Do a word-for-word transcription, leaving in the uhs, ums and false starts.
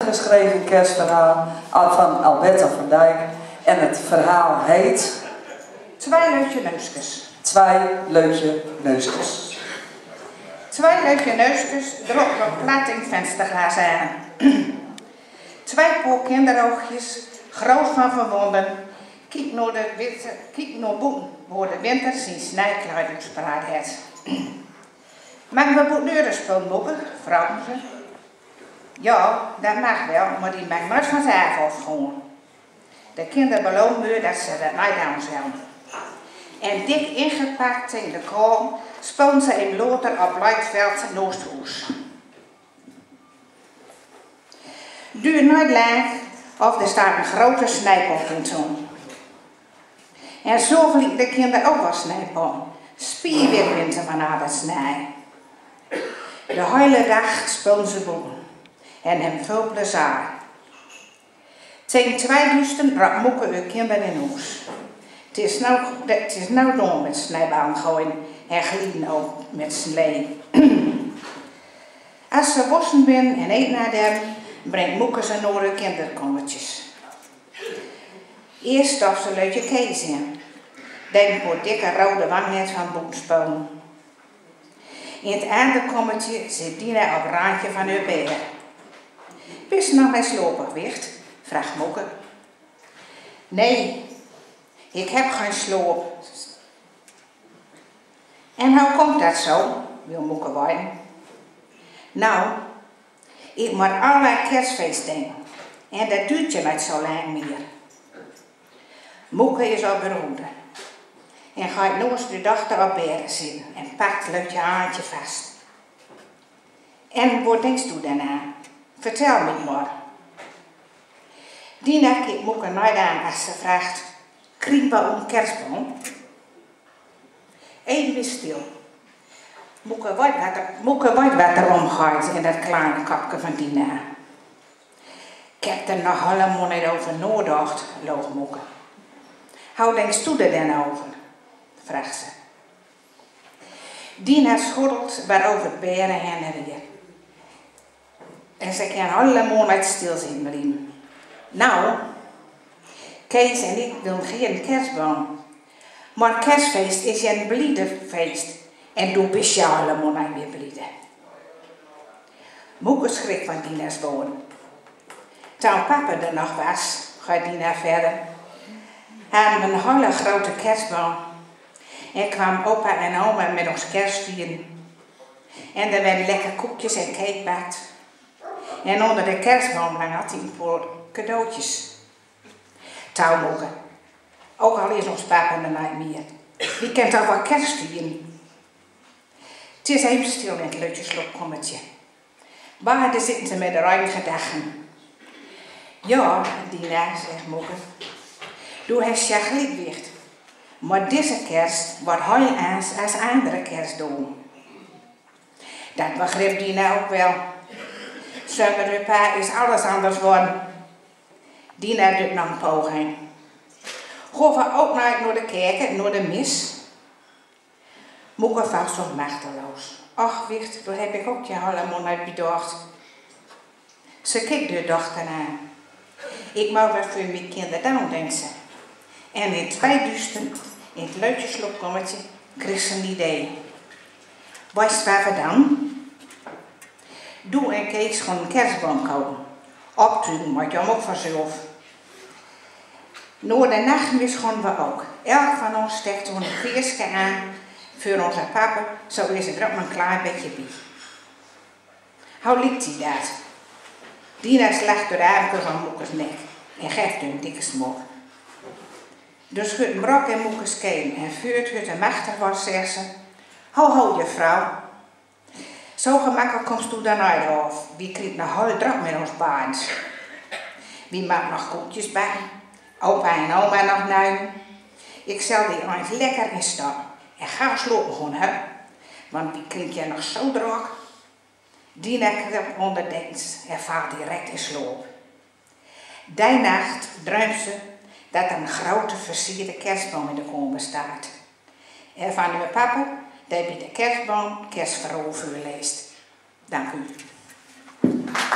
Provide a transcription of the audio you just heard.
Geschreven kerstverhaal van Alberta van Dijk en het verhaal heet Twee leutje neusjes. Twee leutje neusjes. Twee leutje neusjes erop nog plat in het vensterglas aan. Twee poor kinderoogjes, groot van verwonden, kijk naar de witte, kijk naar boeten, waar de winter zijn snijkleiding spraat heeft. Mag we boetneuren spelen mogen? Vragen ze. Ja, dat mag wel, maar die mag nooit vanzelf afgaan. De kinderen beloven me dat ze dat niet aan zullen. En dik ingepakt in de kool spoon ze in Loter op Leitveld Noosthoes. Duurt nooit lang of er staat een grote snijpot in zon. En zo vliegt de kinderen ook wel snijpot. Spierwit ze van aan het snij. De hele dag spoon ze boeken. En hem veel plezier. Tegen twee duisten brak moeke uw kinderen in huis. Het is nou, het is nou doen met snijbaan gooien en glieden ook met slee. Als ze wassen ben en eten naar dem, brengt moeke ze naar de kinderkommetjes. Eerst stof ze leutje Kees in. Denk voor dikke rode wangnet van boenspoon. In het aandekommetje zit Dina op het randje van haar beer. Wist nog mijn slopig wicht? Vraagt moeke. Nee, ik heb geen sloop. En hoe komt dat zo? Wil moeke weten. Nou, ik moet allerlei kerstfeest denken. En dat duurt je niet zo lang meer. Moeke is op haar hoede. En gaat nooit de dochter op beren zitten en pakt leutje haantje vast. En wat denkst u daarna? Vertel me maar. Dina kijkt moeke nooit aan als ze vraagt, kriep we om kerstboom? Even weer stil. Moeke weet wat er, moeke weet wat er omgaat in dat kleine kapje van Dina. Ik heb er nog helemaal niet over nagedacht, loog moeke. Hoe denkst u er dan over? Vraagt ze. Dina schottelt waarover het beren heen en weer. En ze kan helemaal niet stilzitten blijven. Nou, Kees en ik willen geen kerstboom. Maar kerstfeest is een blijde feest. En doe bist je helemaal niet meer blijde. Moeke schrik van Dina's woorden. Toen papa er nog was, gaat Dina verder, hadden we een hele grote kerstboom. En kwam opa en oma met ons kerst vieren. En er werden lekker koekjes en cake bakt. En onder de kerstboom had hij een paar cadeautjes. Touwmoeken. Ook al is ons papa er niet meer. Wie kent al wel kerst vieren? Het is even stil in het lutjeslopkommetje. Waar zitten ze met de ruime gedachten? Ja, Dina, zegt moeke. Doe het je gelijk wicht. Maar deze kerst wordt heel anders als andere kerstdoen. Dat begrip Dina ook wel. Zonder haar pa is alles anders geworden. Dina doet nog een poging. Gaan we ook naar de kerk, naar de mis? Moeke vast zo machteloos. Ach, wicht, daar heb ik ook je helemaal niet bedacht. Ze kijkt de dochter aan. Ik mag wel voor mijn kinderen doen, denkt ze. En in twee duisten, in het leutjeslopkommetje, kreeg ze een idee. Wat is waar we dan? Doe en Kees gewoon een kerstboom kopen. Optuigen moet je hem ook vanzelf. Na de nachtmis gaan we ook. Elk van ons steekt een veersje aan voor onze papa, zo is er ook een klein beetje bij. Hoe liep hij dat? Dina slacht door de armpje van Moekes nek en geeft hem een dikke smok. Dus schudt brok en Moekes keel en vuurt het en machtig wordt, zegt ze. Ho, ho, juffrouw. Zo gemakkelijk komst u dan uit af. Wie krijgt nog heel druk met ons baans? Wie maakt nog koekjes bij? Opa en oma nog nuimen. Ik zal die eens lekker instappen. En ga slopen gewoon, hè. Want wie klinkt je nog zo druk? Dina kruipt onder dekens en valt direct in sloop. Die nacht droomt ze dat er een grote versierde kerstboom in de kamer staat. En van uw papa, die bij de kerstboom kerstverhaal voor leest. Dank u.